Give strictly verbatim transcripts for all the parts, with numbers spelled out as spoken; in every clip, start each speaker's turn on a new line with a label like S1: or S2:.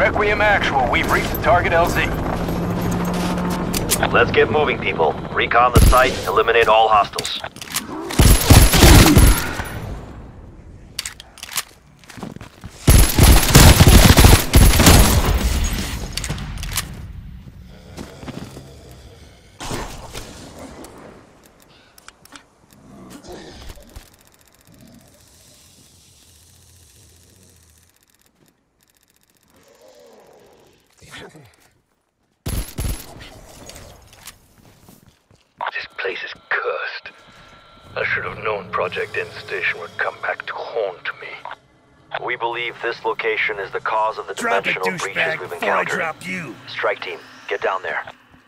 S1: Requiem Actual, we've reached the target L Z.
S2: Let's get moving, people. Recon the site, eliminate all hostiles.
S3: This place is cursed. I should have known Project End Station would come back to haunt me.
S2: We believe this location is the cause of the
S4: Drop it,
S2: dimensional breaches
S4: douchebag,
S2: we've
S4: before I
S2: encountered.
S4: drop you.
S2: Strike team, get down there.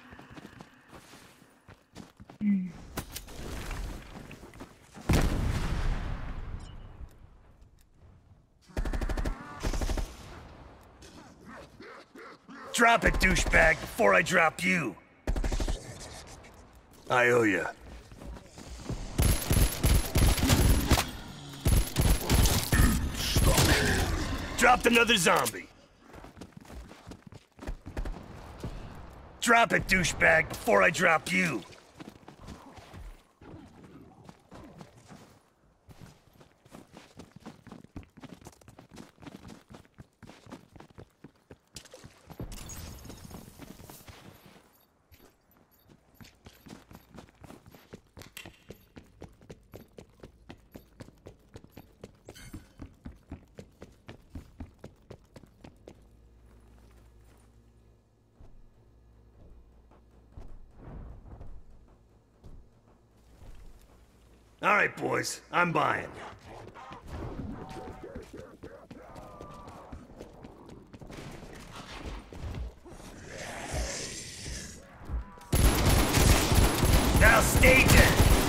S4: Drop it, douchebag, before I drop you. I owe ya. Dropped another zombie. Drop it, douchebag, before I drop you. All right, boys, I'm buying. Now stage it!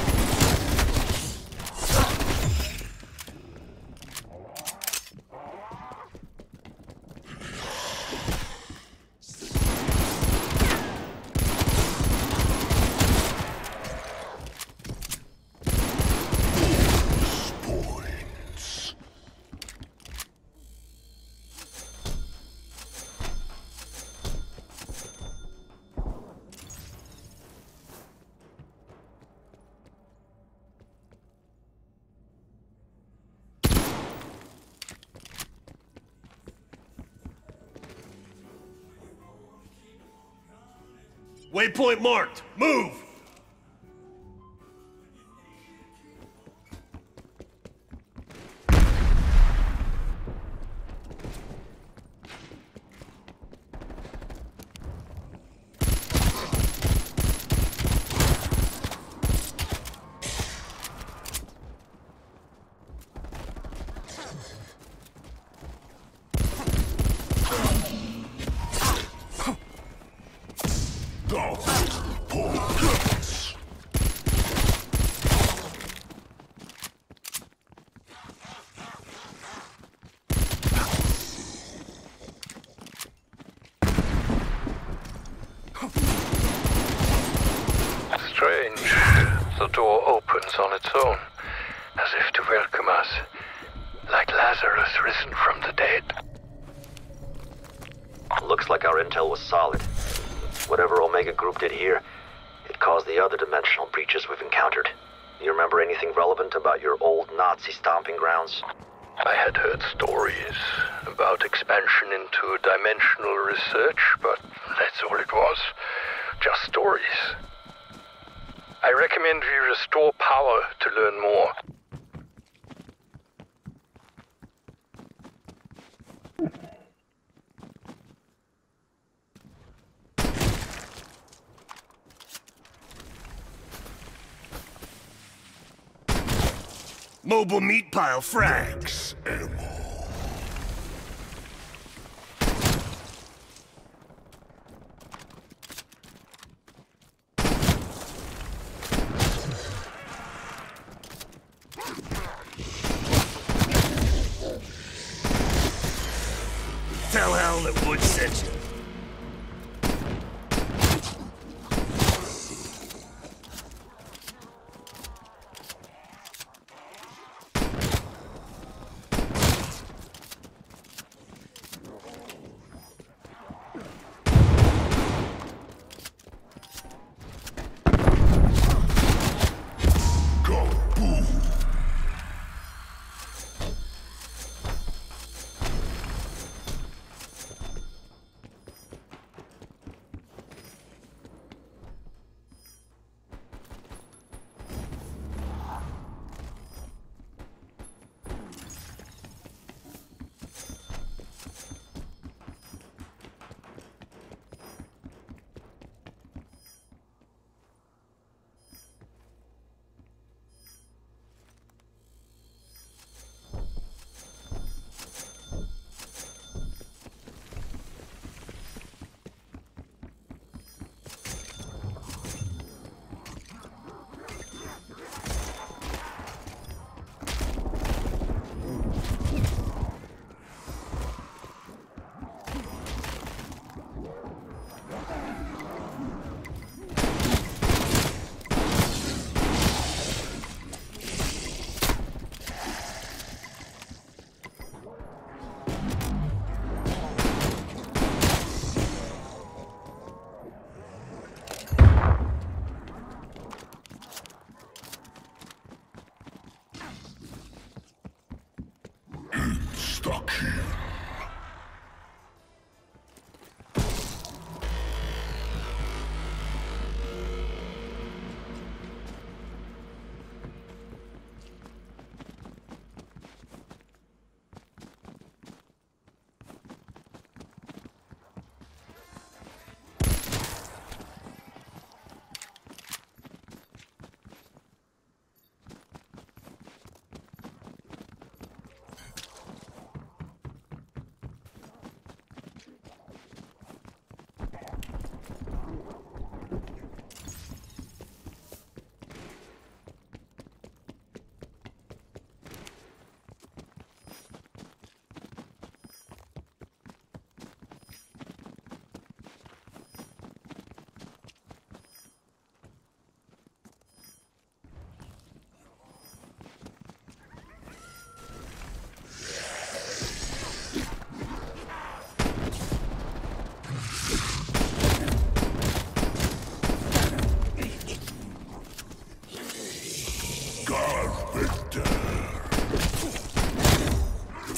S4: Waypoint marked. Move!
S3: Strange. The door opens on its own, as if to welcome us, like Lazarus risen from the dead.
S2: Looks like our intel was solid. Whatever Omega Group did here, it caused the other dimensional breaches we've encountered. You remember anything relevant about your old Nazi stomping grounds?
S3: I had heard stories about expansion into dimensional research, but that's all it was. Just stories. I recommend we restore power to learn more.
S4: Mobile meat pile frags. Tell Hal that Wood sent you.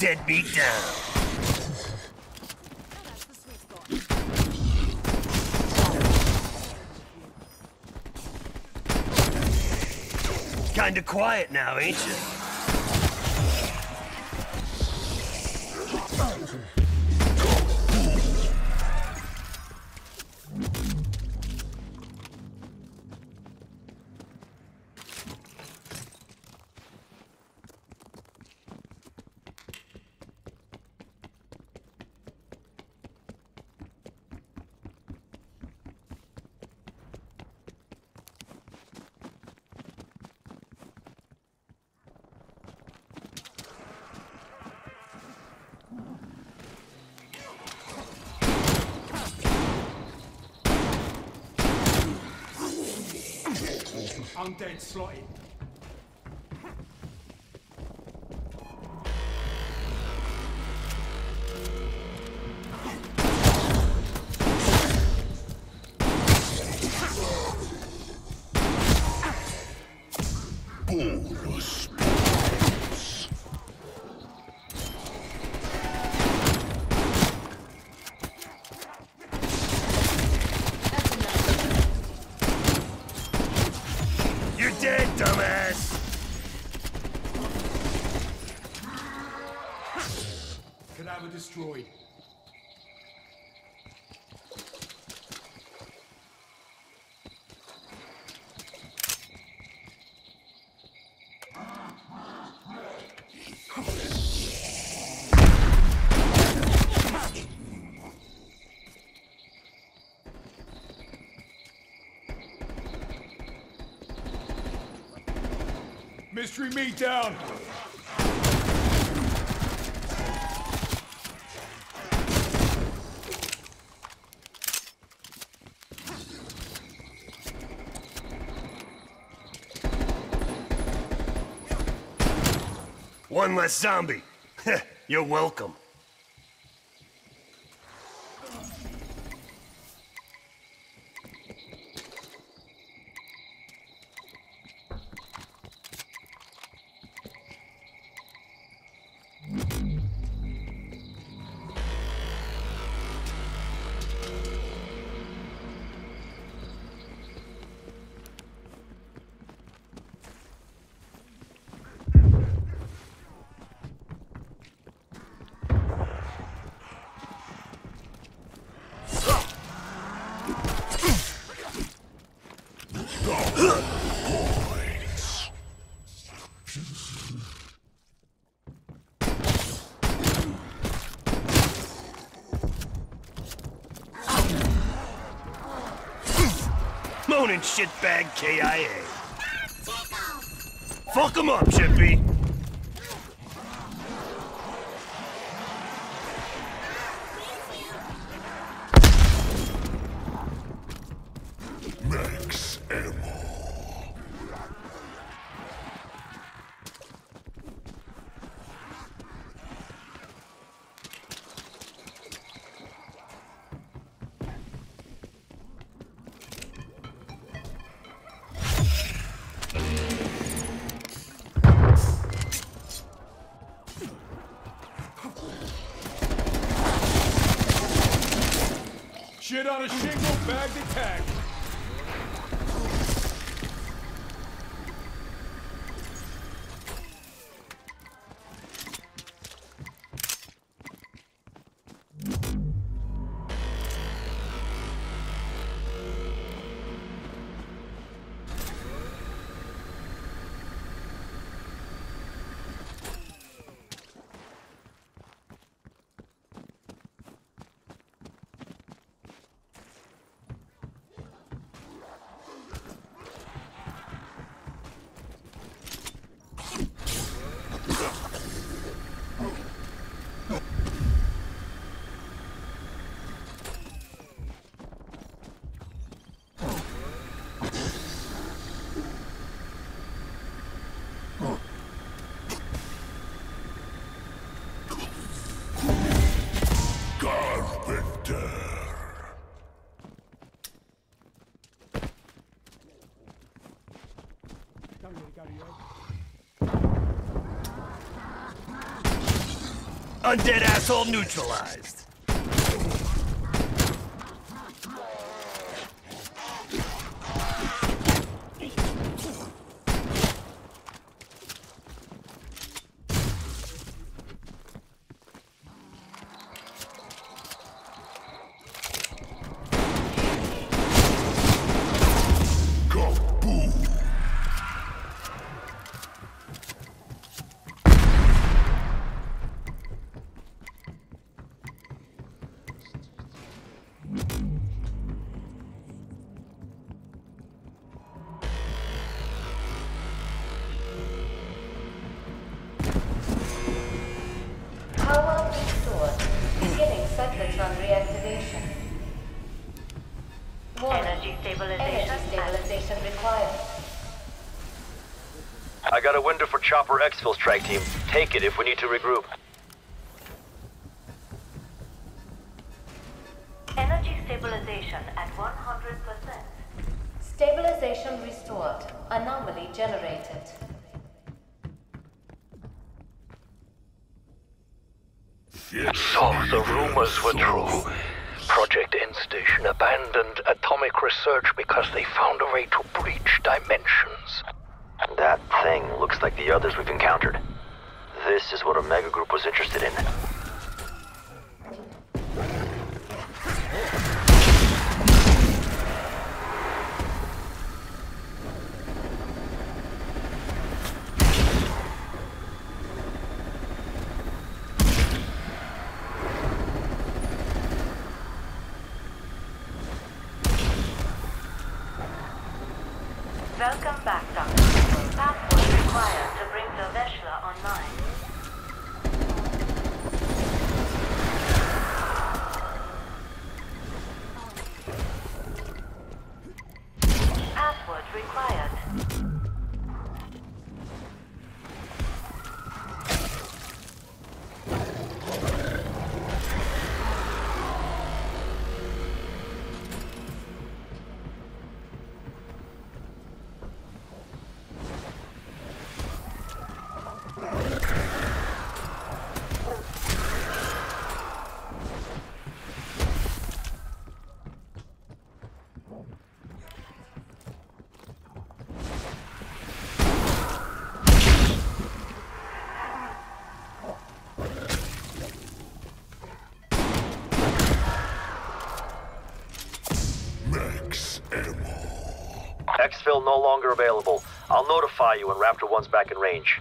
S4: Get me down. Kinda quiet now, ain't you?
S5: Undead slotted.
S4: Bolus. You're dead, dumbass!
S5: Cadaver destroyed. Mystery meat down!
S4: One less zombie. You're welcome. Moaning shitbag K I A. Fuck him up, Chippy. Max ammo.
S5: Shit on a shingle, bagged and tagged.
S4: Undead asshole neutralized.
S6: Power restored. Beginning cyclotron reactivation. Warning.
S7: Energy stabilization.
S6: Energy stabilization required.
S2: I got a window for Chopper Exfil's track team. Take it if we need to regroup.
S7: Energy stabilization at one hundred percent.
S6: Stabilization restored. Anomaly generated.
S3: So the rumors were true. Project End Station abandoned atomic research because they found a way to breach dimensions.
S2: That thing looks like the others we've encountered. This is what Omega Group was interested in.
S7: Welcome back, Doctor. Password required to bring the Veshla online. Password required.
S2: Exfil no longer available. I'll notify you when Raptor one's back in range.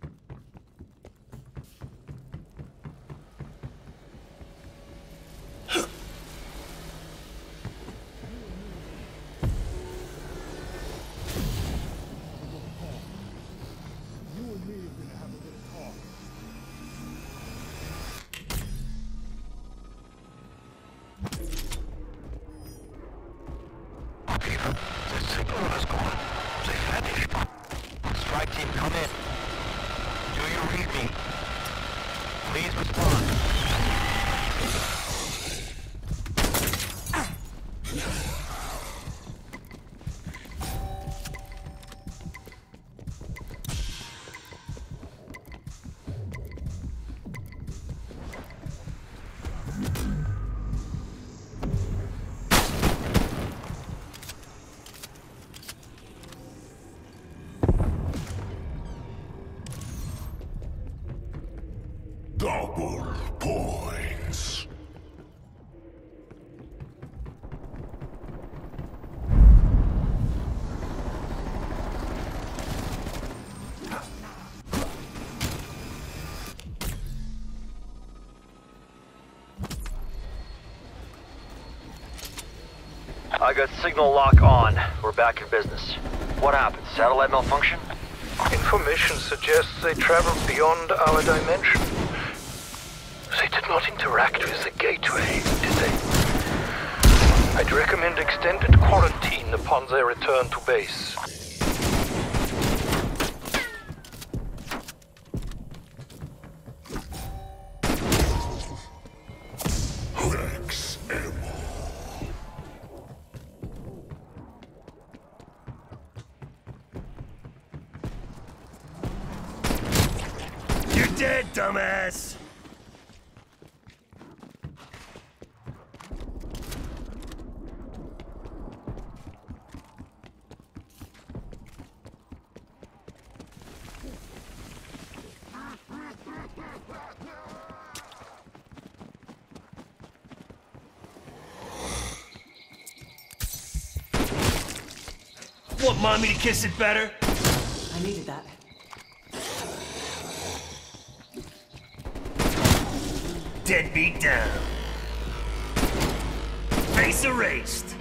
S4: Double points.
S2: I got signal lock on. We're back in business. What happened? Satellite malfunction?
S3: Information suggests they traveled beyond our dimension. They did not interact with the gateway, did they? I'd recommend extended quarantine upon their return to base.
S4: Rex ammo. You're dead, dumbass! Want mommy to kiss it better?
S8: I needed that.
S4: Deadbeat down. Face erased.